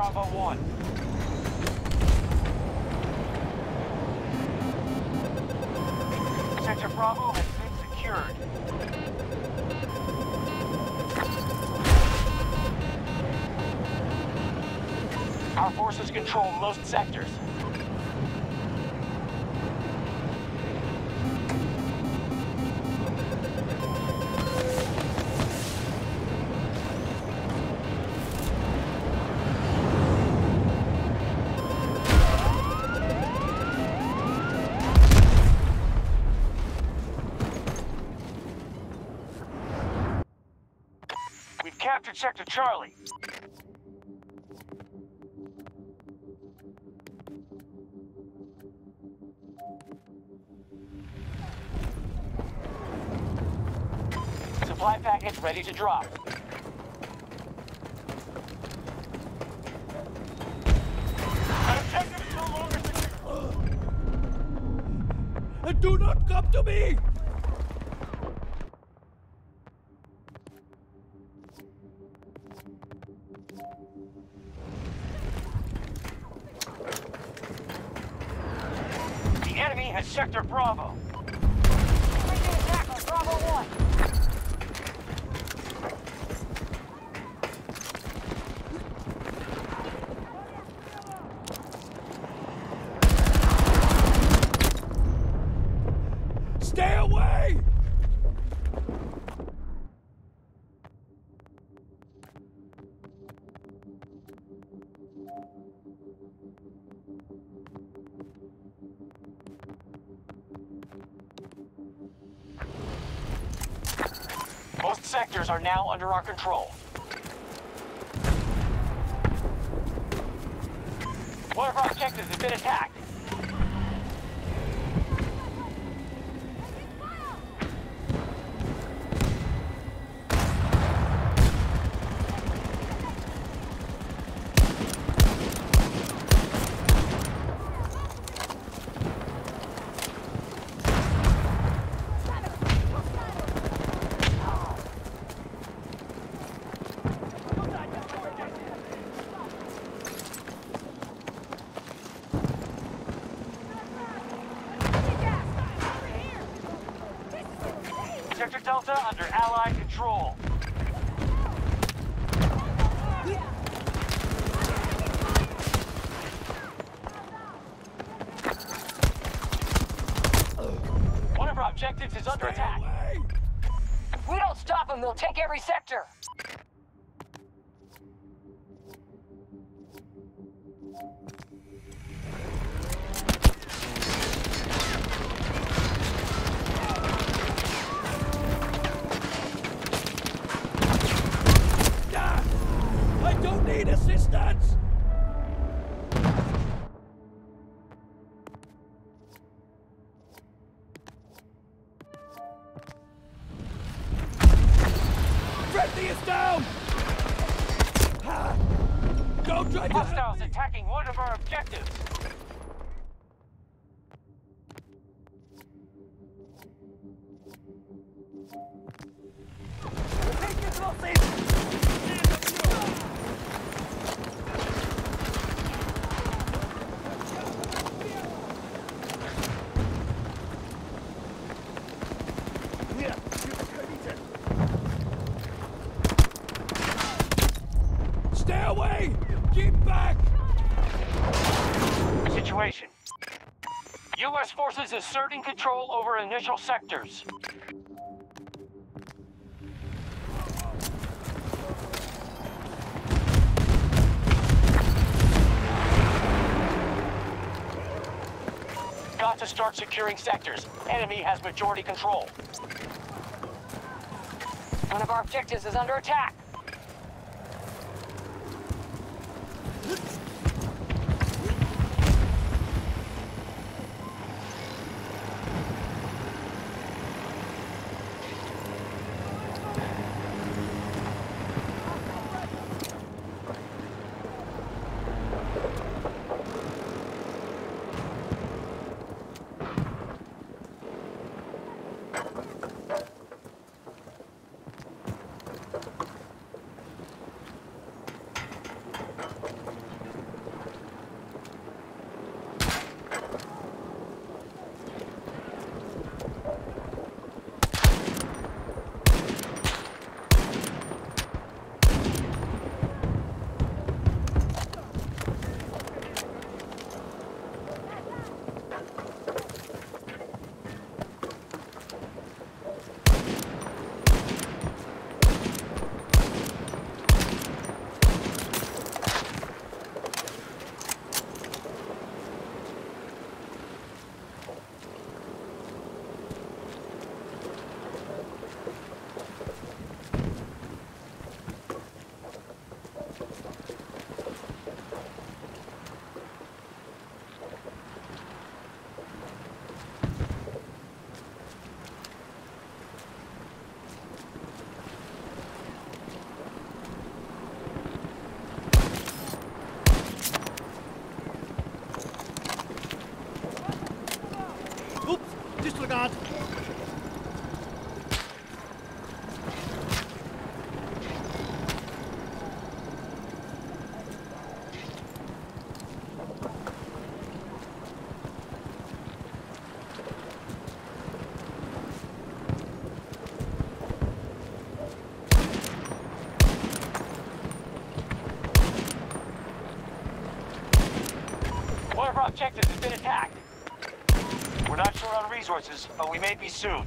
Bravo 1. Sector Bravo has been secured. Our forces control most sectors. We've captured Sector Charlie. Supply package ready to drop. Objective is no longer secure. Do not come to me! The enemy has Sector Bravo. Making attack on Bravo 1. Stay away! Most sectors are now under our control. One of our objectives has been attacked. Sector Delta under Allied control. One of our objectives is under attack. If we don't stop them, they'll take every sector. I don't need assistance! Friendly is down! Ha! Don't try to help Hostiles me! attacking one of our objectives. Stay away! Keep back! Situation. U.S. forces asserting control over initial sectors. Got to start securing sectors. Enemy has majority control. One of our objectives is under attack. objectives have been attacked. We're not short on resources, but we may be soon.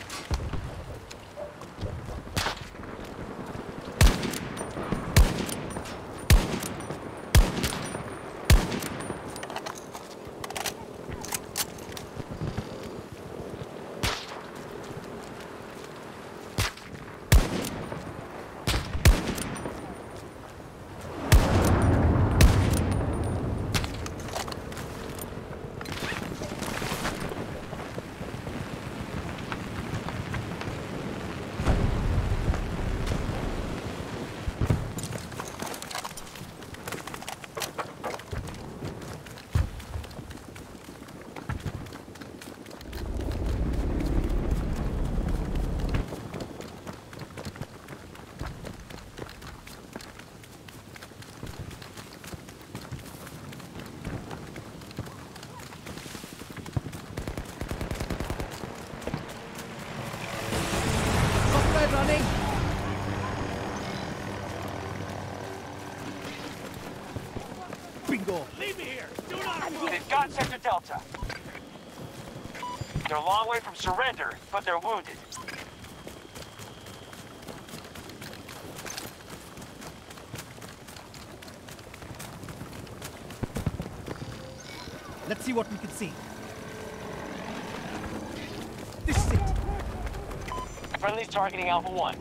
Running. Bingo. Leave me here. Do not. They've got Sector Delta. They're a long way from surrender, but they're wounded. Let's see what we can see. This is it. Friendly's targeting Alpha 1.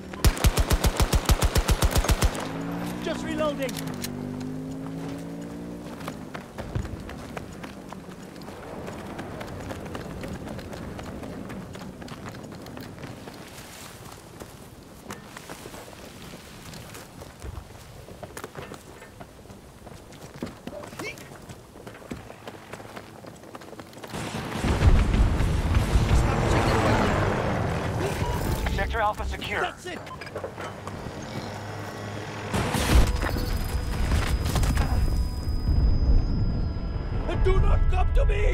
Just reloading. Sector Alpha secure. That's it. Do not come to me!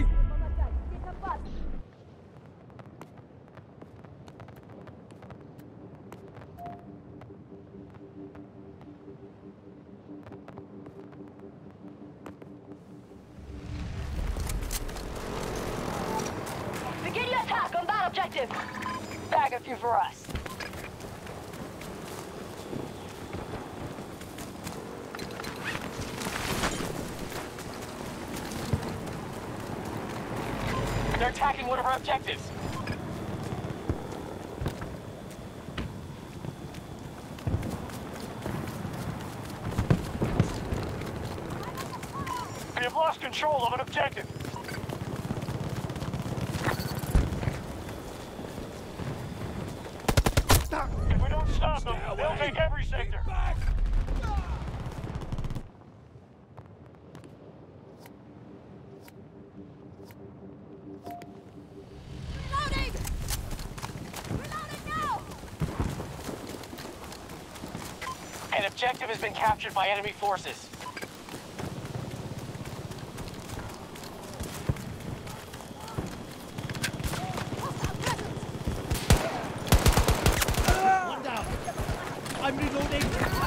Begin your attack on that objective. Bag a few for us. They're attacking one of our objectives. We have lost control of an objective. If we don't stop them, they'll take every sector. Back. Reloading! Reloading now! An objective has been captured by enemy forces. One down. I'm reloading.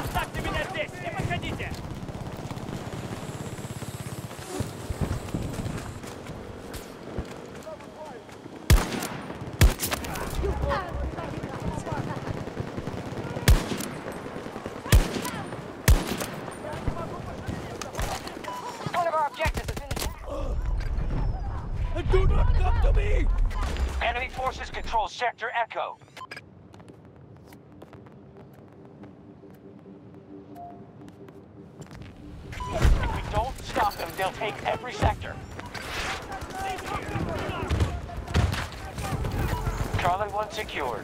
One of our objectives has been... Do not come to me! Enemy forces control Sector Echo. If we don't stop them, they'll take every sector. Charlie 1 secured.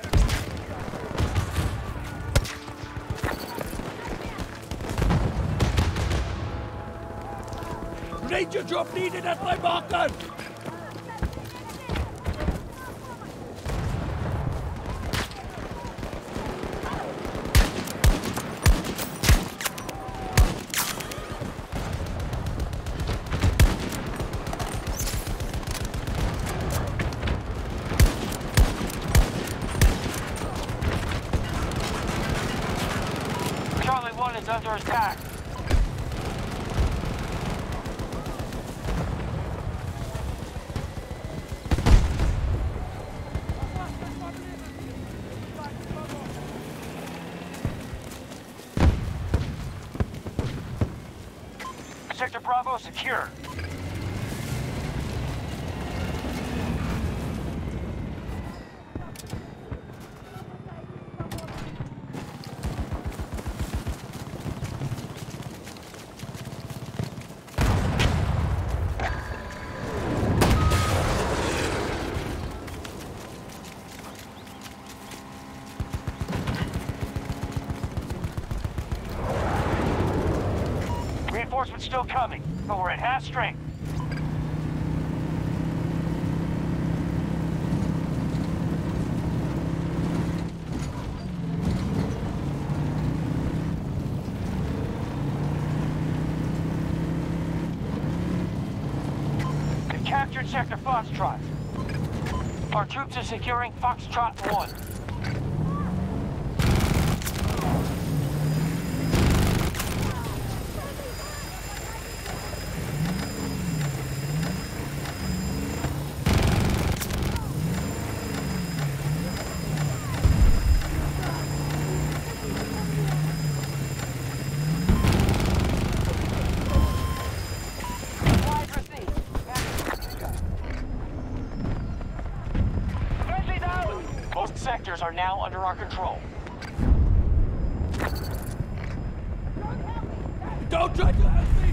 Ranger drop needed at my marker! Charlie 1 is under attack. Sector Bravo secure. Reinforcements still coming, but we're at half strength. We've captured Sector Foxtrot. Our troops are securing Foxtrot 1. Most sectors are now under our control. Don't try to help me!